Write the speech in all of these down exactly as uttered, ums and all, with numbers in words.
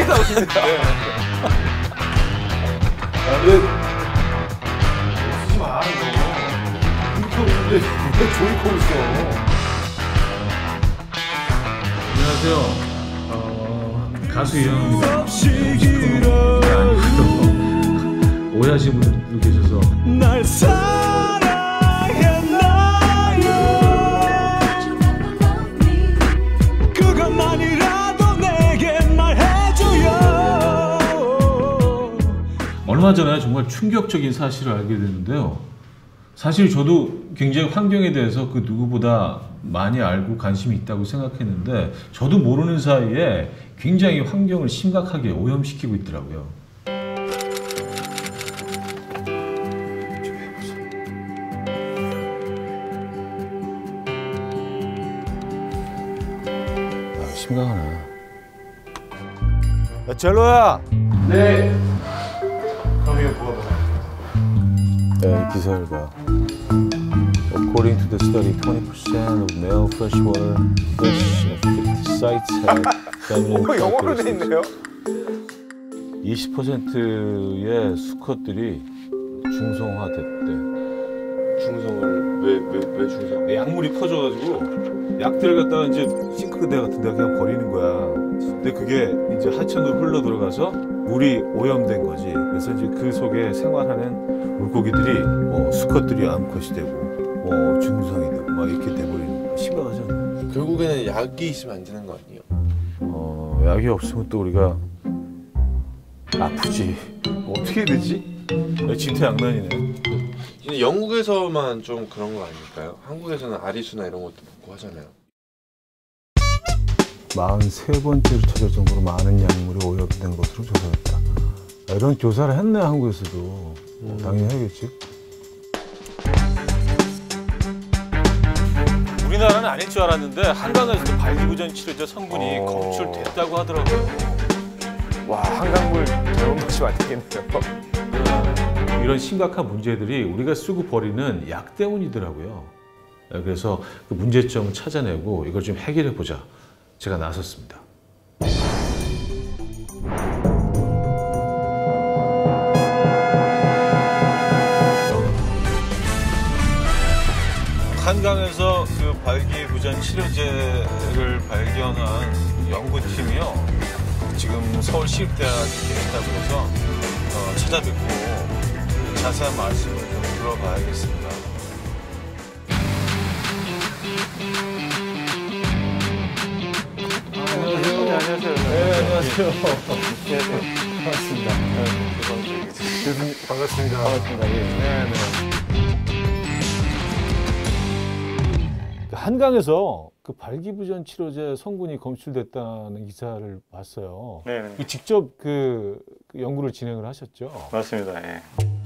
하고 있는데. 근데 쓰지 마 이거. 이거 근데 왜 조이콘 써? 안녕하세요. 어, 가수 이현우입니다. 오해하시는 분들도 계셔서. 날 사랑했나요? 그것만이라도 내게 말해줘요. 얼마 전에 정말 충격적인 사실을 알게 됐는데요. 사실 저도 굉장히 환경에 대해서 그 누구보다 많이 알고 관심이 있다고 생각했는데 저도 모르는 사이에 굉장히 환경을 심각하게 오염시키고 있더라고요. 아, 심각하네. 야, 젤로야. 네. 그럼 이거 뭐가 뭐야? 야, 이 기사를 봐. According to the study, twenty percent of male freshwater fish sites have feminine 영어로 돼 있네요. 이십 퍼센트의 수컷들이 중성화됐대. 중성을 왜 왜 왜 중성? 약물이 퍼져가지고 약들을 갖다가 이제 싱크대 같은 데 그냥 버리는 거야. 근데 그게 이제 하천으로 흘러 들어가서 물이 오염된 거지. 그래서 이제 그 속에 생활하는 물고기들이 뭐 수컷들이 암컷이 되고 뭐 중성이 되고 막 이렇게 돼버리는 거야. 심각하잖아. 결국에는 약이 있으면 안 되는 거 아니에요? 어, 약이 없으면 또 우리가 아프지. 어떻게 해야 되지? 진퇴양난이네. 근데 영국에서만 좀 그런 거 아닐까요? 한국에서는 아리수나 이런 것도 먹고 하잖아요. 사십삼 번째로 찾을 정도로 많은 약물이 오염된 것으로 조사했다. 이런 조사를 했네, 한국에서도. 음. 당연히 해야겠지. 우리나라는 아닐 줄 알았는데 한강에서도 발기부전 치료제 성분이 어... 검출됐다고 하더라고요. 와, 한강물 매운맛이 많이 되겠네요. 이런 심각한 문제들이 우리가 쓰고 버리는 약 때문이더라고요. 그래서 그 문제점을 찾아내고 이걸 좀 해결해 보자. 제가 나섰습니다. 한강에서 그 발기부전 치료제를 발견한 연구팀이요. 지금 서울시립대학에 계시다고 해서 어, 찾아뵙고 자세한 말씀을 좀 들어봐야겠습니다. 안녕하세요. 네, 안녕하세요. 네, 안녕하세요. 네, 네. 반갑습니다. 네, 교수님 반갑습니다. 반갑습니다. 예. 네, 네. 한강에서 그 발기부전 치료제 성분이 검출됐다는 기사를 봤어요. 네, 네. 직접 그 연구를 진행을 하셨죠? 맞습니다. 예.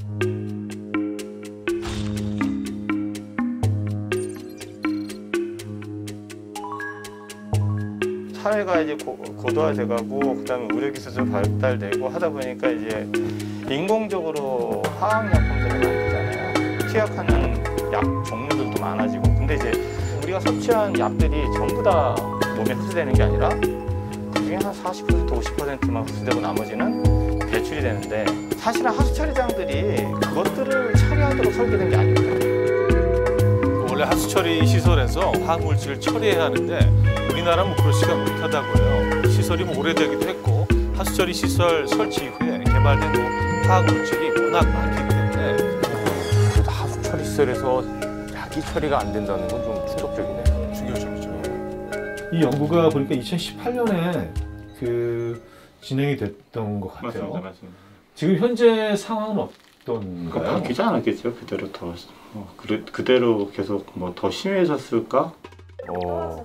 사회가 이제 고, 고도화돼가고 그다음에 의료기술도 발달되고 하다 보니까 이제 인공적으로 화학약품들을 만들잖아요. 투약하는 약 종류들도 많아지고. 근데 이제 우리가 섭취한 약들이 전부 다 몸에 흡수되는 게 아니라 그중에 한 사십 퍼센트, 오십 퍼센트만 흡수되고 나머지는 배출이 되는데 사실은 하수 처리장들이 그것들을 처리하도록 설계된 게 아닙니다. 원래 하수처리 시설에서 화학물질을 처리해야 하는데 우리나라는 뭐 그렇지가 못하다고 해요. 시설이 뭐 오래되기도 했고 하수처리 시설 설치 이후에 개발된 뭐 화학물질이 워낙 많기 때문에 그래도 하수처리 시설에서 약이 처리가 안 된다는 건 좀 충격적이네요. 충격적이죠. 이 연구가 보니까 이천십팔 년에 그 진행이 됐던 것 같아요. 맞습니다, 맞습니다. 지금 현재 상황은 어떤가요? 그러니까 바뀌지 않았겠죠. 그대로 더 어, 그래, 그대로 계속 뭐 더 심해졌을까? 어.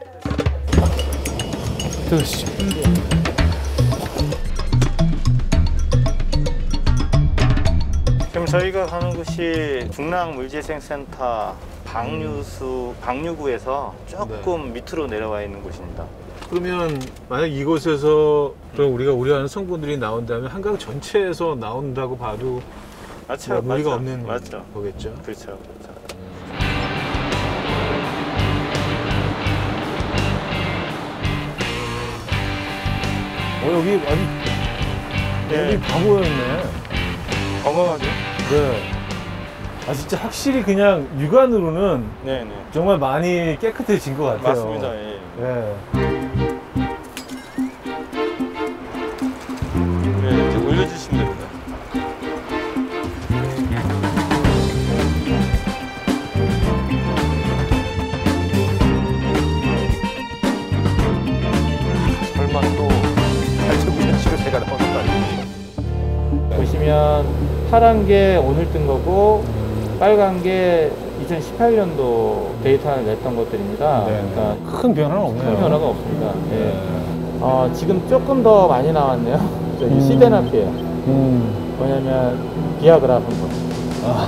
지금 저희가 가는 곳이 중랑물재생센터 방류수, 방류구에서 조금 네. 밑으로 내려와 있는 곳입니다. 그러면 만약 이곳에서 그럼 우리가 우려하는 성분들이 나온다면 한강 전체에서 나온다고 봐도 맞죠, 무리가 맞죠, 없는 맞죠. 거겠죠? 그렇죠, 그렇죠. 어, 여기 아주 네. 여기 다 보였네. 건강하죠? 네. 아 진짜 확실히 그냥 육안으로는 네네. 정말 많이 깨끗해진 것 같아요. 맞습니다. 예. 예. 네, 이제 올려주시면 됩니다. 설마 또 팔천구년 치료제가 나오는 거 아니에요? 보시면 파란 게 오늘 뜬 거고 빨간 게 이천십팔 년도 데이터를 냈던 것들입니다. 네. 그러니까 큰 변화는 없네요. 큰 변화가 없습니다. 예. 네. 어, 지금 조금 더 많이 나왔네요. 저기 음. 시데나피예요. 음. 뭐냐면 비아그라 한 번. 아.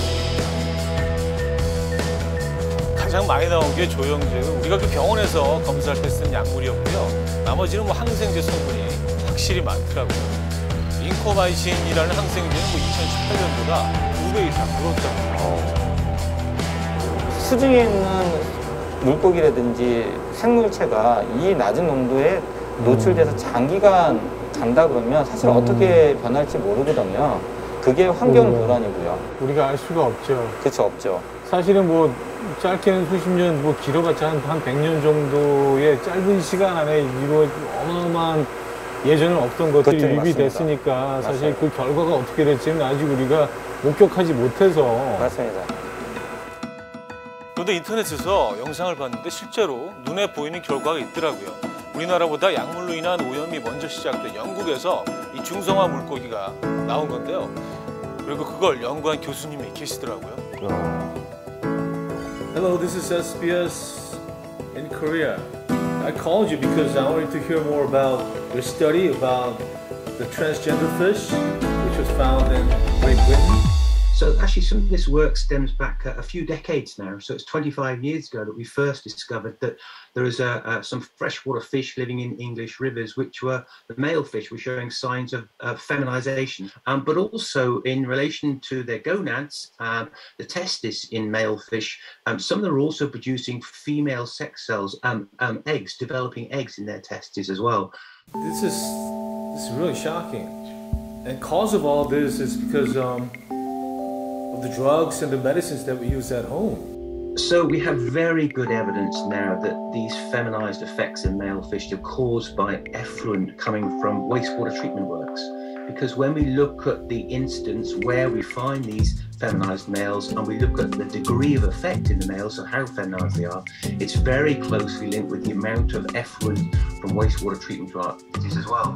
가장 많이 나온 게 조영제고 우리가 그 병원에서 검사할 때 쓴 약물이었고요. 나머지는 뭐 항생제 성분이 확실히 많더라고요. 링코마이신이라는 항생제는 뭐 이천십팔 년보다 두 배 이상 늘었다고. 수중에 있는 물고기라든지 생물체가 이 낮은 농도에 노출돼서 장기간 간다 그러면 사실 음. 어떻게 변할지 모르거든요. 그게 환경 음. 불안이고요. 우리가 알 수가 없죠. 그렇죠, 없죠. 사실은 뭐 짧게는 수십 년, 뭐 길어봤자 한, 한 백 년 정도의 짧은 시간 안에 이거 어마어마한 예전에 없던 것들이 그것들이 유입이 맞습니다. 됐으니까 사실 맞아요. 그 결과가 어떻게 될지는 아직 우리가 목격하지 못해서 맞습니다. 그런데 인터넷에서 영상을 봤는데 실제로 눈에 보이는 결과가 있더라고요. 우리나라보다 약물로 인한 오염이 먼저 시작된 영국에서 이 중성화 물고기가 나온 건데요. 그리고 그걸 연구한 교수님이 계시더라고요. Hello, this is S B S in Korea. I called you because I wanted to hear more about your study about the transgender fish, which was found in Great Britain. So actually some of this work stems back a, a few decades now. So it's twenty-five years ago that we first discovered that there is a, uh, some freshwater fish living in English rivers, which were the male fish were showing signs of uh, feminization. Um, but also in relation to their gonads, um, the testis in male fish, um, some of them are also producing female sex cells, um, um, eggs, developing eggs in their testes as well. This is this is really shocking. And cause of all this is because um, of the drugs and the medicines that we use at home. So we have very good evidence now that these feminized effects in male fish are caused by effluent coming from wastewater treatment works. Because when we look at the instance where we find these feminized males and we look at the degree of effect in the males, so how feminized they are, it's very closely linked with the amount of effluent from wastewater treatment facilities as well.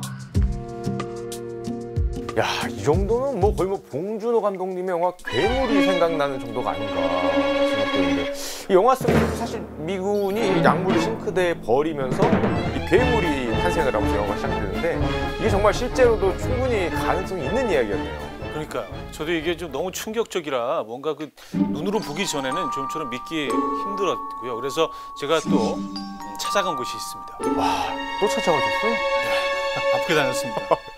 야, 이 정도면 뭐 거의 뭐 봉준호 감독님의 영화 괴물이 생각나는 정도가 아닌가 생각되는데, 이 영화 속에서 사실 미군이 약물을 싱크대에 버리면서 이 괴물이 탄생을 하면서 영화가 시작되는데, 이게 정말 실제로도 충분히 가능성이 있는 이야기였네요. 그러니까요. 저도 이게 좀 너무 충격적이라 뭔가 그 눈으로 보기 전에는 좀처럼 믿기 힘들었고요. 그래서 제가 또 찾아간 곳이 있습니다. 와, 또 찾아가셨어요? 네. 바쁘게 다녔습니다.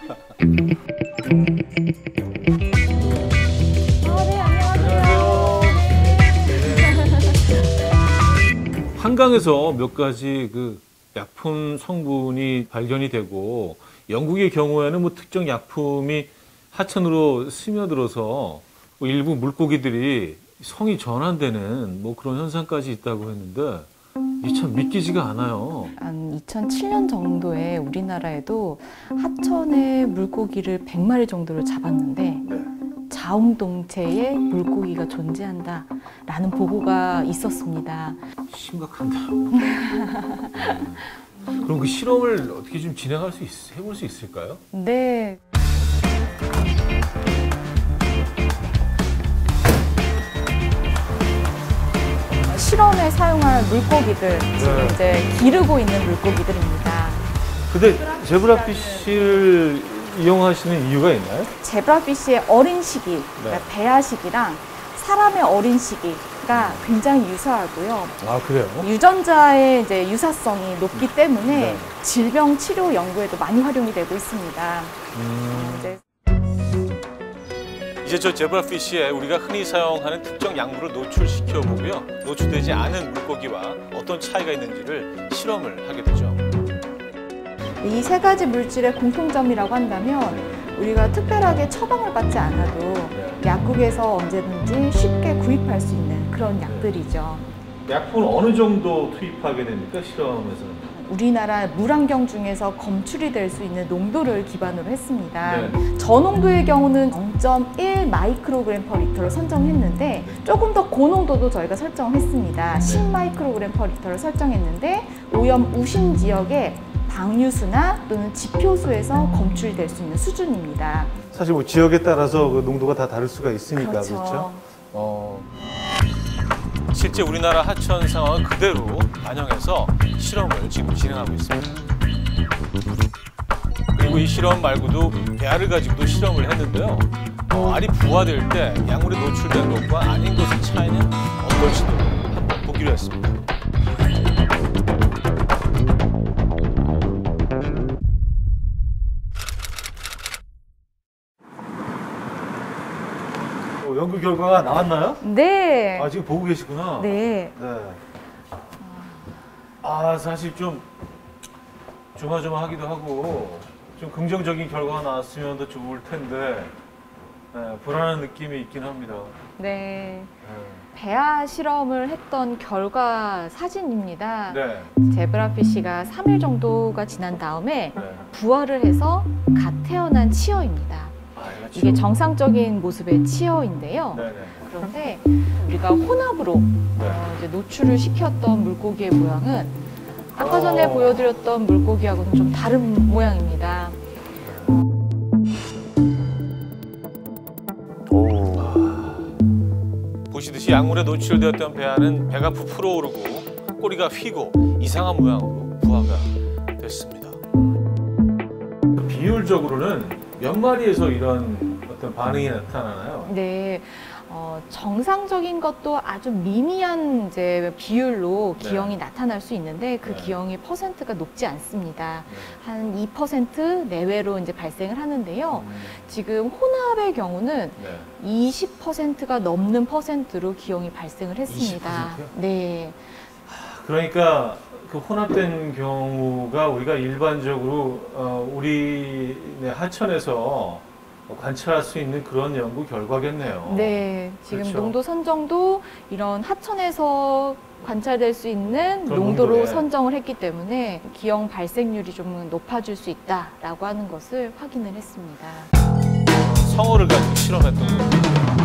한강에서 몇 가지 그 약품 성분이 발견이 되고, 영국의 경우에는 뭐 특정 약품이 하천으로 스며들어서 뭐 일부 물고기들이 성이 전환되는 뭐 그런 현상까지 있다고 했는데, 이게 참 믿기지가 않아요. 한 이천칠 년 정도에 우리나라에도 하천의 물고기를 백 마리 정도를 잡았는데 자웅동체의 물고기가 존재한다라는 보고가 있었습니다. 심각한데요. 그럼 그 실험을 어떻게 좀 진행할 수 있, 해볼 수 있을까요? 네. 실험에 사용할 물고기들, 지금 이제 기르고 있는 물고기들입니다. 근데 제브라피쉬를 이용하시는 이유가 있나요? 제브라피쉬의 어린 시기, 그러니까 배아 시기랑 사람의 어린 시기가 굉장히 유사하고요. 아, 그래요? 유전자의 이제 유사성이 높기 때문에 네. 질병 치료 연구에도 많이 활용이 되고 있습니다. 음... 이제 이제 저 제브라피쉬에 우리가 흔히 사용하는 특정 약물을 노출시켜 보고요. 노출되지 않은 물고기와 어떤 차이가 있는지를 실험을 하게 되죠. 이 세 가지 물질의 공통점이라고 한다면 우리가 특별하게 처방을 받지 않아도 약국에서 언제든지 쉽게 구입할 수 있는 그런 약들이죠. 약품을 어느 정도 투입하게 됩니까? 실험에서는? 우리나라 물안경 중에서 검출이 될 수 있는 농도를 기반으로 했습니다. 네. 저농도의 경우는 영 점 일 마이크로그램 퍼 리터를 선정했는데 조금 더 고농도도 저희가 설정했습니다. 십 마이크로그램 퍼 리터를 설정했는데 오염 우심 지역에 방류수나 또는 지표수에서 검출될 수 있는 수준입니다. 사실 뭐 지역에 따라서 그 농도가 다 다를 수가 있으니까 그렇죠. 그렇죠? 어. 실제 우리나라 하천 상황을 그대로 반영해서 실험을 지금 진행하고 있습니다. 그리고 이 실험 말고도 배알을 가지고도 실험을 했는데요. 어, 알이 부화될 때 약물에 노출된 것과 아닌 것의 차이는 어떨지도 한번 보기로 했습니다. 어, 연구 결과가 나왔나요? 네. 아, 지금 보고 계시구나. 네. 네. 아, 사실 좀 조마조마하기도 하고 좀 긍정적인 결과가 나왔으면 더 좋을 텐데 네, 불안한 느낌이 있긴 합니다. 네. 네. 배아 실험을 했던 결과 사진입니다. 네. 제브라피쉬가 삼 일 정도가 지난 다음에 네. 부화를 해서 갓 태어난 치어입니다. 아, 얘가 이게 지금- 정상적인 모습의 치어인데요. 네네. 그런데 우리가 혼합으로 어, 이제 노출을 시켰던 물고기의 모양은 아까 전에 어. 보여드렸던 물고기하고는 좀 다른 모양입니다. 보시듯이 약물에 노출되었던 배알은 배가 부풀어 오르고 꼬리가 휘고 이상한 모양으로 부화가 됐습니다. 비율적으로는 몇 마리에서 이런 어떤 반응이 나타나나요? 네, 어, 정상적인 것도 아주 미미한 이제 비율로 네. 기형이 나타날 수 있는데 그 네. 기형의 퍼센트가 높지 않습니다. 네. 한 이 퍼센트 내외로 이제 발생을 하는데요. 음, 지금 혼합의 경우는 네. 이십 퍼센트가 넘는 퍼센트로 기형이 발생을 했습니다. 이십 퍼센트요? 네. 그러니까 그 혼합된 경우가 우리가 일반적으로 어, 우리 네, 하천에서 관찰할 수 있는 그런 연구 결과겠네요. 네, 지금 그렇죠. 농도 선정도 이런 하천에서 관찰될 수 있는 그런 농도로 농도에. 선정을 했기 때문에 기형 발생률이 좀 높아질 수 있다라고 하는 것을 확인을 했습니다. 성어를 가지고 실험했던 것들이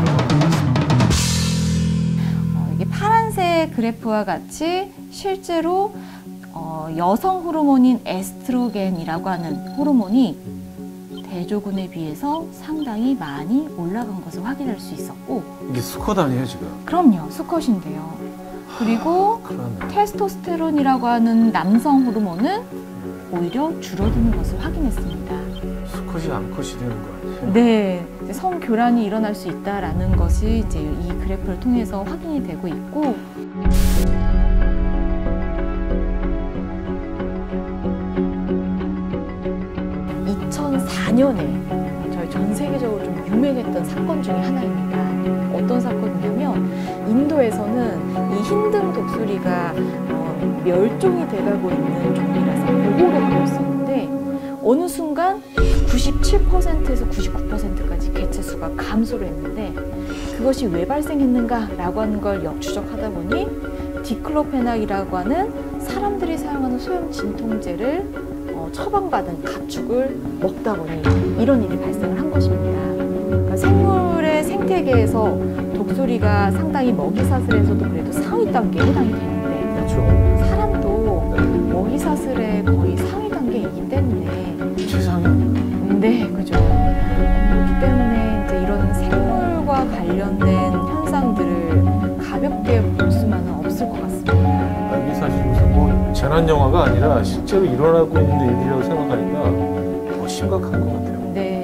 어, 이게 파란색 그래프와 같이 실제로 어, 여성 호르몬인 에스트로겐이라고 하는 호르몬이 대조군에 비해서 상당히 많이 올라간 것을 확인할 수 있었고, 이게 수컷 아니에요 지금? 그럼요, 수컷인데요. 그리고 그러네. 테스토스테론이라고 하는 남성 호르몬은 오히려 줄어드는 것을 확인했습니다. 수컷이 암컷이 되는 거 아니에요? 네, 이제 성교란이 일어날 수 있다라는 것이 이제 이 그래프를 통해서 확인이 되고 있고, 이천사 년에 저희 전 세계적으로 좀 유명했던 사건 중에 하나입니다. 어떤 사건이냐면 인도에서는 이 흰등 독수리가 어, 멸종이 돼가고 있는 종이라서 보호를 하고 있었는데 어느 순간 구십칠 퍼센트에서 구십구 퍼센트까지 개체 수가 감소를 했는데 그것이 왜 발생했는가라고 하는 걸 역추적하다 보니 디클로페낙이라고 하는 사람들이 사용하는 소염 진통제를 어, 처방받은 가축을 먹다 보니 이런 일이 발생을 한 것입니다. 그러니까 생물의 생태계에서 독수리가 상당히 먹이사슬에서도 그래도 상위 단계에 해당이 되는데 그렇죠. 사람도 먹이사슬의 거의 상위 단계이기 때문에 세상에. 네, 그죠. 그렇기 때문에 이제 이런 생물과 관련된 현상들을 가볍게 볼 수만은 없을 것 같습니다. 아, 이게 사실 무슨 뭐 재난 영화가 아니라 실제로 일어나고 있는 일이라고 생각하니까 더 심각한 것 같아요. 네.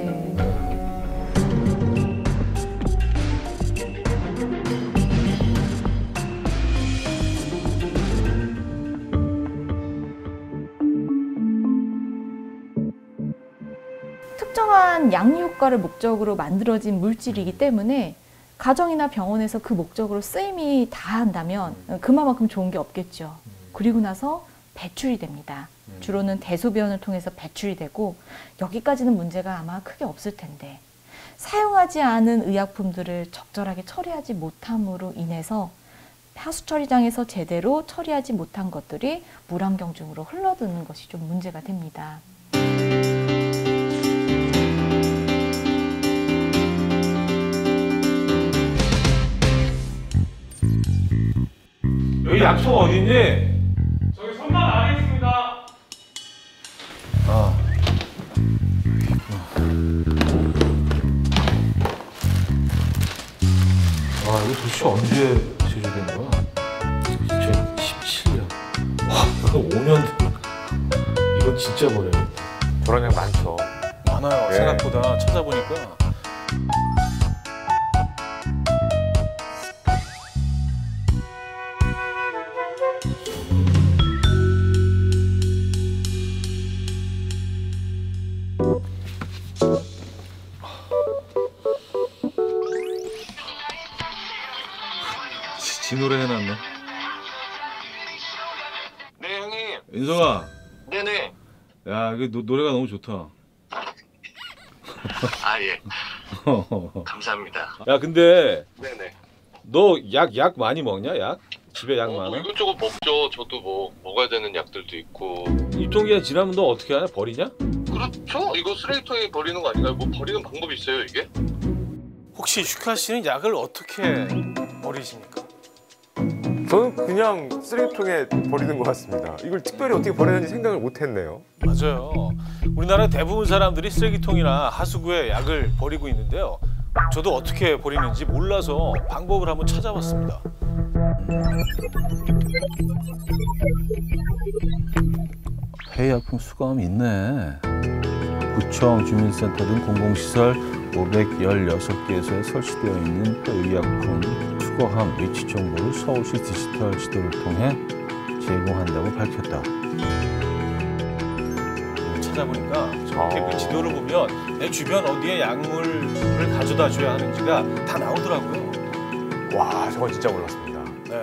특정한 양리 효과를 목적으로 만들어진 물질이기 때문에 가정이나 병원에서 그 목적으로 쓰임이 다한다면 그만큼 좋은 게 없겠죠. 그리고 나서 배출이 됩니다. 주로는 대소변을 통해서 배출이 되고 여기까지는 문제가 아마 크게 없을 텐데 사용하지 않은 의약품들을 적절하게 처리하지 못함으로 인해서 하수 처리장에서 제대로 처리하지 못한 것들이 물환경중으로 흘러드는 것이 좀 문제가 됩니다. 여기 약초 어딨니? 저기 선반 안에 있습니다. 아. 아, 이거 도대체 언제 제조된 거야? 이천십칠 년. 와, 이거 오 년. 이거 진짜 버려요. 저런 약 많죠. 많아요. 예. 생각보다 찾아보니까. 지, 지 노래 해놨네. 네 형님. 인성아, 네네. 야, 이거 노, 노래가 너무 좋다. 아 예. 감사합니다. 야, 근데 네네. 너 약 약 많이 먹냐? 약? 집에 약 어, 뭐 많아? 이것저것 먹죠. 저도 뭐 먹어야 되는 약들도 있고. 유통기한 지나면 너 어떻게 하냐? 버리냐? 그렇죠. 이거 쓰레기통에 버리는 거 아닌가요? 뭐 버리는 방법이 있어요 이게? 혹시 슈카 씨는 약을 어떻게 버리십니까? 저는 그냥 쓰레기통에 버리는 것 같습니다. 이걸 특별히 어떻게 버려야 하는지 생각을 못했네요. 맞아요. 우리나라 대부분 사람들이 쓰레기통이나 하수구에 약을 버리고 있는데요. 저도 어떻게 버리는지 몰라서 방법을 한번 찾아봤습니다. 폐의약품 수거함이 있네. 구청, 주민센터 등 공공시설 오백십육 개소에 설치되어 있는 폐의약품 수거함 위치 정보를 서울시 디지털 지도를 통해 제공한다고 밝혔다. 찾아보니까 저렇게 어. 그 지도를 보면 내 주변 어디에 약물을 가져다 줘야 하는지가 다 나오더라고요. 와, 저건 진짜 몰랐습니다. 네.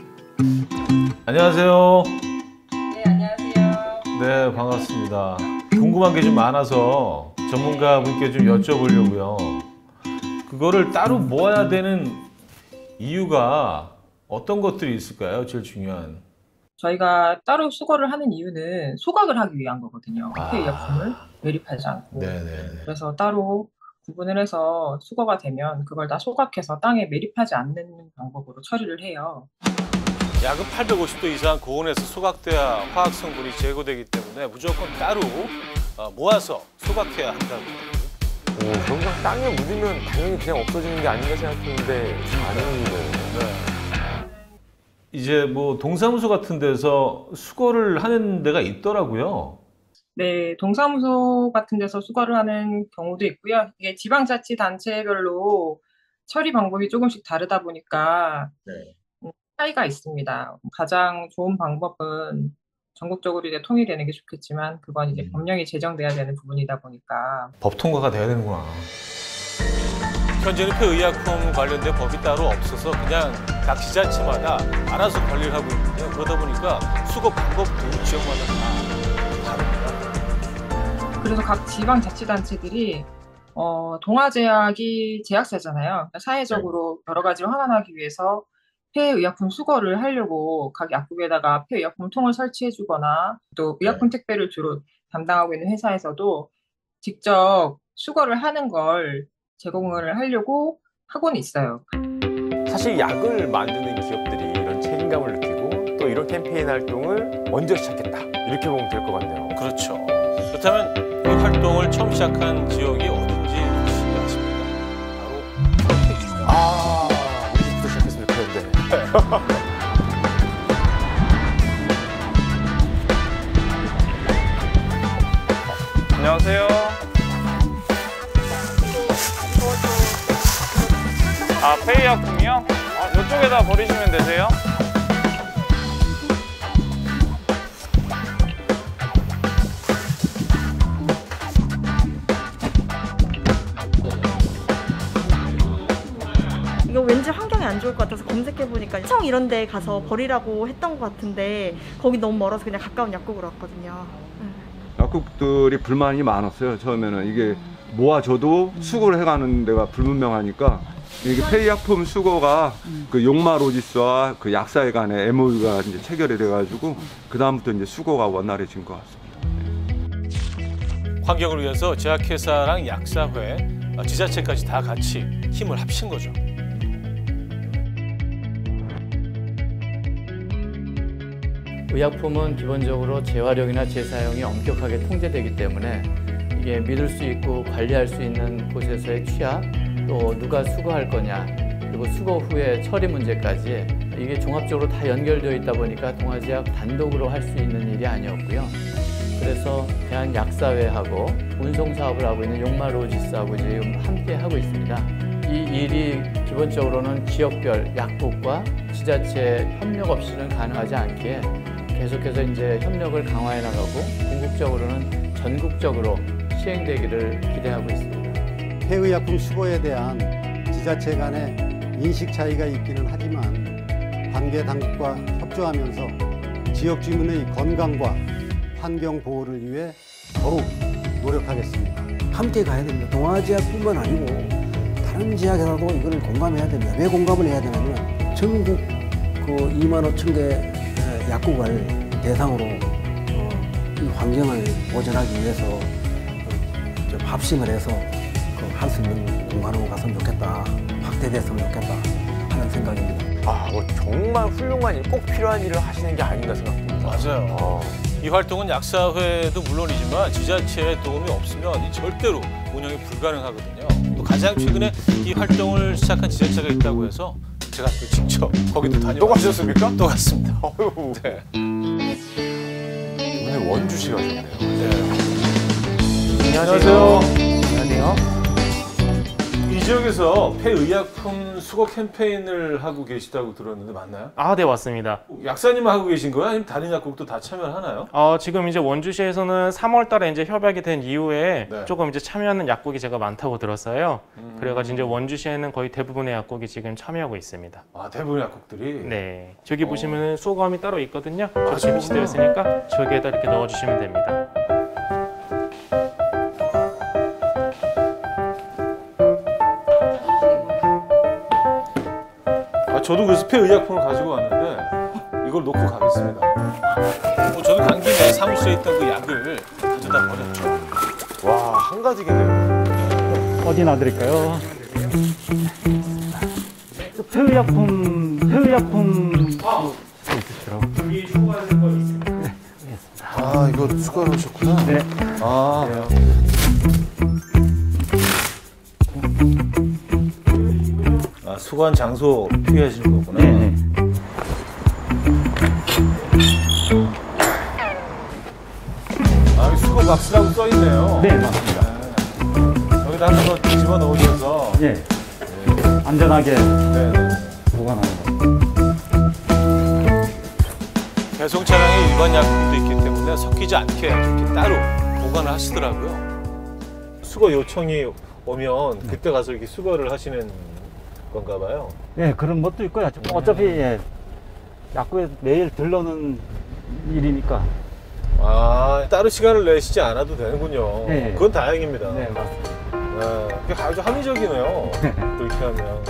안녕하세요. 네, 안녕하세요. 네, 반갑습니다. 궁금한 게 좀 많아서 전문가분께 좀 여쭤보려고요. 그거를 따로 모아야 되는 이유가 어떤 것들이 있을까요? 제일 중요한. 저희가 따로 수거를 하는 이유는 소각을 하기 위한 거거든요. 아. 폐의약품을 매립하지 않고. 네네. 그래서 따로 구분을 해서 수거가 되면 그걸 다 소각해서 땅에 매립하지 않는 방법으로 처리를 해요. 약은 팔백오십 도 이상 고온에서 소각돼야 화학 성분이 제거되기 때문에 무조건 따로 어, 모아서 소각해야 한다고 해요. 오, 그럼 그냥 땅에 묻으면 당연히 그냥 없어지는 게 아닌가 생각했는데 아닌 거예요. 네. 이제 뭐 동사무소 같은 데서 수거를 하는 데가 있더라고요. 네, 동사무소 같은 데서 수거를 하는 경우도 있고요. 이게 지방자치단체별로 처리 방법이 조금씩 다르다 보니까 음, 차이가 있습니다. 가장 좋은 방법은 전국적으로 이제 통일되는 게 좋겠지만 그건 이제 법령이 제정돼야 되는 부분이다 보니까 법 통과가 돼야 되는구나. 현재는 폐의약품 관련된 법이 따로 없어서 그냥 각 지자체마다 알아서 관리를 하고 있는데 그러다 보니까 수거 방법도 지역마다 다 다릅니다. 그래서 각 지방자치단체들이 어, 동아제약이 제약사잖아요. 그러니까 사회적으로 여러 가지를 환원하기 위해서 폐의약품 수거를 하려고 각 약국에다가 폐의약품 통을 설치해주거나 또 의약품 택배를 주로 담당하고 있는 회사에서도 직접 수거를 하는 걸 제공을 하려고 하고는 있어요. 사실 약을 만드는 기업들이 이런 책임감을 느끼고 또 이런 캠페인 활동을 먼저 시작했다. 이렇게 보면 될 것 같네요. 그렇죠. 그렇다면 이 활동을 처음 시작한 지역이 어딘지 혹시 아십니까? 바로 평택입니다. 아, 우리부터 시작했으면 좋겠는데. 안녕하세요. 아, 폐의약품이요? 아, 이쪽에다 버리시면 되세요. 이거 왠지 환경이 안 좋을 것 같아서 검색해보니까 청 이런 데 가서 버리라고 했던 것 같은데 거기 너무 멀어서 그냥 가까운 약국으로 왔거든요. 약국들이 불만이 많았어요. 처음에는 이게 모아줘도 수거를 해가는 데가 불분명하니까 이게 폐의약품 수거가 그 용마로지스와 그 약사회 간의 엠오유가 이제 체결이 돼가지고 그 다음부터 이제 수거가 원활해진 것 같습니다. 환경을 위해서 제약회사랑 약사회, 지자체까지 다 같이 힘을 합친 거죠. 의약품은 기본적으로 재활용이나 재사용이 엄격하게 통제되기 때문에 이게 믿을 수 있고 관리할 수 있는 곳에서의 취약, 또 누가 수거할 거냐, 그리고 수거 후에 처리 문제까지 이게 종합적으로 다 연결되어 있다 보니까 동아제약 단독으로 할 수 있는 일이 아니었고요. 그래서 대한약사회하고 운송사업을 하고 있는 용마로지스하고 지금 함께 하고 있습니다. 이 일이 기본적으로는 지역별 약국과 지자체 협력 없이는 가능하지 않기에 계속해서 이제 협력을 강화해 나가고 궁극적으로는 전국적으로 시행되기를 기대하고 있습니다. 폐의약품 수거에 대한 지자체 간의 인식 차이가 있기는 하지만 관계 당국과 협조하면서 지역 주민의 건강과 환경 보호를 위해 더욱 노력하겠습니다. 함께 가야 됩니다. 동아제약뿐만 아니고 다른 제약회사도 이걸 공감해야 됩니다. 왜 공감을 해야 되냐면 전국 그 이만 오천 개 약국을 대상으로 어, 이 환경을 보존하기 위해서 어, 합심을 해서 그 할 수 있는 공간으로 갔으면 좋겠다, 확대됐으면 좋겠다 하는 생각입니다. 아, 뭐 정말 훌륭한 일, 꼭 필요한 일을 하시는 게 아닌가 생각합니다. 맞아요. 아. 이 활동은 약사회도 물론이지만 지자체의 도움이 없으면 절대로 운영이 불가능하거든요. 또 가장 최근에 이 활동을 시작한 지자체가 있다고 해서 제가 또 직접 거기도 다녀왔어요. 또 가셨습니까? 또 갔습니다. 어휴. 네. 오늘 원주시가 좋네요. 네. 안녕하세요. 안녕하세요. 이 지역에서 폐의약품 수거 캠페인을 하고 계시다고 들었는데 맞나요? 아, 네, 맞습니다. 약사님만 하고 계신 거예요? 아니면 다른 약국도 다 참여를 하나요? 어, 지금 이제 원주시에서는 삼월 달에 이제 협약이 된 이후에 네. 조금 이제 참여하는 약국이 제가 많다고 들었어요. 음. 그래가지고 이제 원주시에는 거의 대부분의 약국이 지금 참여하고 있습니다. 아, 대부분의 약국들이? 네. 저기 어. 보시면은 수거함이 따로 있거든요. 아, 저렇게 비치되어 있으니까 저기에다 이렇게 넣어주시면 됩니다. 저도 그래서 폐의약품을 가지고 왔는데 이걸 놓고 가겠습니다. 뭐 저도 간 김에 사무실에 있던 그 약을 가져다 버렸죠. 와, 한가지겠네요. 어디 놔드릴까요? 폐의약품, 폐의약품 있으시더라고요. 여기 수거하는 거 있습니다. 네. 아, 이거 수거를 하셨구나. 네. 아. 아, 수거한 장소 표기하시는 거구나. 네. 아, 수거 박스라고 써 있네요. 네, 맞습니다. 네. 여기다 한번 집어 넣으셔서 예. 네. 안전하게 네. 보관하는 거. 배송 차량에 일반 약품도 있기 때문에 섞이지 않게 이렇게 따로 보관을 하시더라고요. 수거 요청이 오면 그때 가서 이렇게 수거를 하시는 건가 봐요. 예, 그런 것도 있고요. 어차피 예, 약국에 매일 들러는 일이니까. 아, 따로 시간을 내시지 않아도 되는군요. 네. 그건 다행입니다. 네, 맞습니다. 네, 그게 아주 합리적이네요. 그렇게 하면.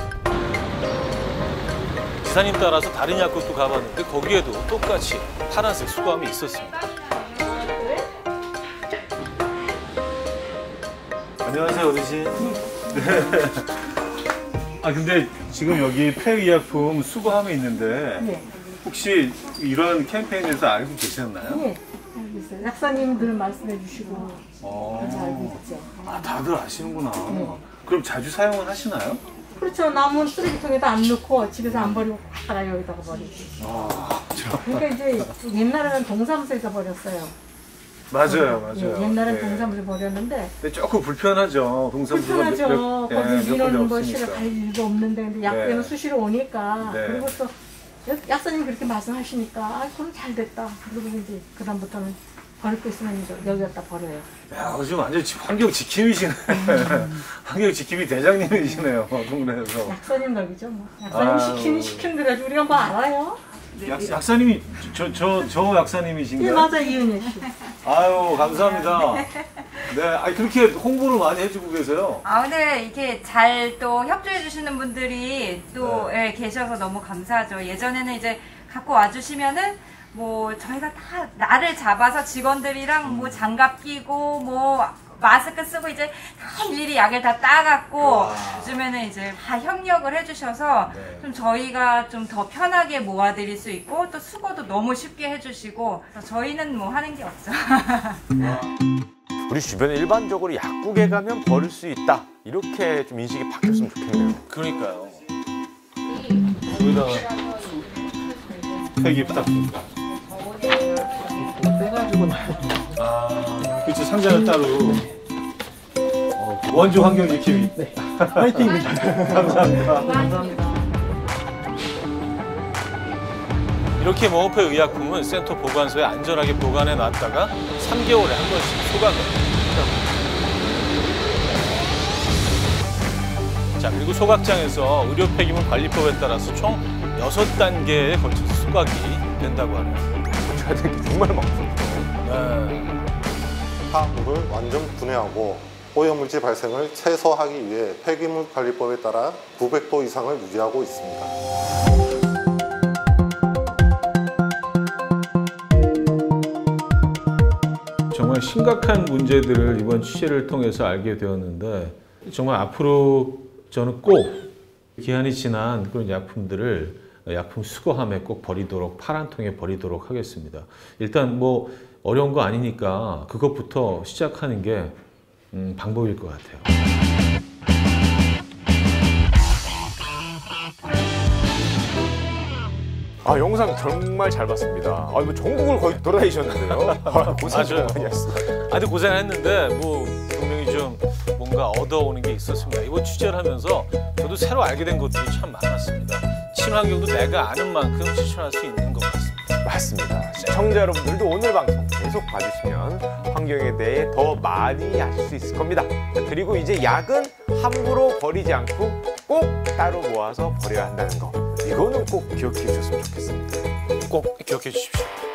기사님 따라서 다른 약국도 가봤는데 거기에도 똑같이 파란색 수거함이 있었습니다. 안녕하세요, 어르신. 네. 아, 근데 지금 여기 폐의약품 수거함이 있는데 네. 혹시 이런 캠페인에서 알고 계셨나요? 네, 알고 있어요. 약사님들 말씀해 주시고 어. 다 알고 있죠. 아, 다들 아시는구나. 네. 그럼 자주 사용을 하시나요? 그렇죠. 남은 쓰레기통에다 안 넣고 집에서 안 버리고 갖다가 여기다가 버리고. 아, 그렇죠. 그러니까 이제 옛날에는 동사무소에서 버렸어요. 맞아요, 맞아요. 예, 옛날엔 네. 동사무소 버렸는데. 근데 조금 불편하죠. 동사무소가 불편하죠. 몇, 몇, 거기 네, 몇 민원 군데 뭐 없으니까. 실어 갈 일도 없는데 근데 약국에는 네. 수시로 오니까 네. 그리고 또 약- 약사님이 그렇게 말씀하시니까 아 그럼 잘 됐다. 그리고 이제 그 다음부터는 버릴 거 있으면 이제 여기 갖다 버려요. 야, 요즘 완전 지- 환경 지킴이시네. 환경 지킴이 대장님이시네요, 동네에서. 약사님 덕이죠 뭐. 약사님 아유. 시키는 시키는 대로 하지 우리가 뭐 알아요? 약, 약사님이 저 저 저 예 약사님이신가요? 맞아 이은혜 씨. 아유 감사합니다. 네, 아니 그렇게 홍보를 많이 해주고 계세요. 아, 오늘 이렇게 잘 또 협조해 주시는 분들이 또 네. 예, 계셔서 너무 감사하죠. 예전에는 이제 갖고 와주시면은 뭐 저희가 다 날을 잡아서 직원들이랑 뭐 장갑 끼고 뭐 마스크 쓰고 이제 다 일일이 약을 다 따갖고 요즘에는 이제 다 협력을 해주셔서 네. 좀 저희가 좀 더 편하게 모아드릴 수 있고 또 수거도 너무 쉽게 해주시고 저희는 뭐 하는 게 없죠. 우리 주변에 일반적으로 약국에 가면 버릴 수 있다. 이렇게 좀 인식이 바뀌었으면 좋겠네요. 그러니까요. 여기다가 팩이 딱. 빼가지고 아, 그렇죠. 상자는 따로. 어, 원주 환경 지킴이. 네. 화이팅입니다. 감사합니다. 감사합니다. 이렇게 모호페 의약품은 센터 보관소에 안전하게 보관해 놨다가 삼 개월에 한 번씩 소각을 합니다. 자, 그리고 소각장에서 의료 폐기물 관리법에 따라서 총 여섯 단계에 걸쳐서 소각이 된다고 하네요. 고쳐야 될 게 정말 많군요. 네. 화학물을 완전 분해하고 오염물질 발생을 최소화하기 위해 폐기물 관리법에 따라 구백 도 이상을 유지하고 있습니다. 정말 심각한 문제들을 이번 취재를 통해서 알게 되었는데 정말 앞으로 저는 꼭 기한이 지난 그런 약품들을 약품 수거함에 꼭 버리도록 파란 통에 버리도록 하겠습니다. 일단 뭐 어려운 거 아니니까 그것부터 시작하는 게 음, 방법일 것 같아요. 아, 영상 정말 잘 봤습니다. 아, 뭐 전국을 거의 돌아다니셨는데요. 아, 고생 좀 맞아요. 많이 했어요. 아주 고생했는데 뭐 분명히 좀 뭔가 얻어오는 게 있었습니다. 이번 취재를 하면서 저도 새로 알게 된 것들이 참 많았습니다. 친환경도 내가 아는 만큼 실천할 수 있는 것 같습니다. 맞습니다. 시청자 여러분들도 오늘 방송 계속 봐주시면 환경에 대해 더 많이 아실 수 있을 겁니다. 그리고 이제 약은 함부로 버리지 않고 꼭 따로 모아서 버려야 한다는 거. 이거는 꼭 기억해 주셨으면 좋겠습니다. 꼭 기억해 주십시오.